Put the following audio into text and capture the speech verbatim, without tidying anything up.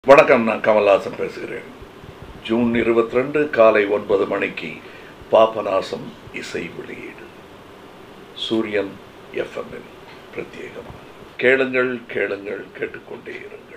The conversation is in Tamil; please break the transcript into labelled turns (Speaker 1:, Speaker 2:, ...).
Speaker 1: வணக்கம், நான் கமல்ஹாசன் பேசுகிறேன். ஜூன் இருபத்தி ரெண்டு காலை ஒன்பது மணிக்கு பாபநாசம் இசை வெளியீடு சூரியன் எஃப்எம்மில் பிரத்யேகமாக கேளுங்கள் கேளுங்கள் கேட்டுக்கொண்டே இருங்கள்.